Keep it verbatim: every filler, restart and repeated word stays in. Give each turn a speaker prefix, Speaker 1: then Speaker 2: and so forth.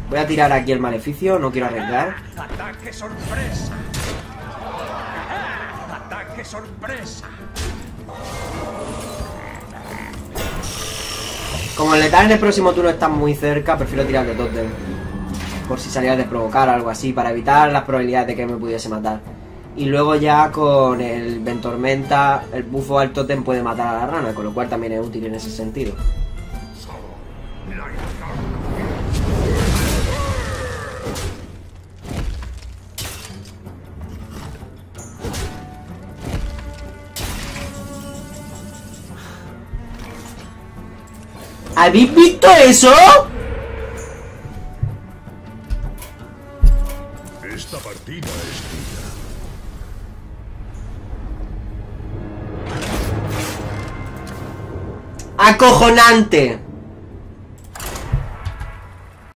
Speaker 1: Voy a tirar aquí el maleficio, no quiero arriesgar.
Speaker 2: ¡Ataque sorpresa! ¡Ataque sorpresa!
Speaker 1: Como el letal en el próximo turno está muy cerca, prefiero tirar de tótem. Por si saliera de provocar o algo así, para evitar las probabilidades de que me pudiese matar. Y luego ya con el Ventormenta, el bufo al tótem puede matar a la rana, con lo cual también es útil en ese sentido. ¿Habéis visto eso?
Speaker 3: Esta partida es tuya.
Speaker 1: ¡Acojonante!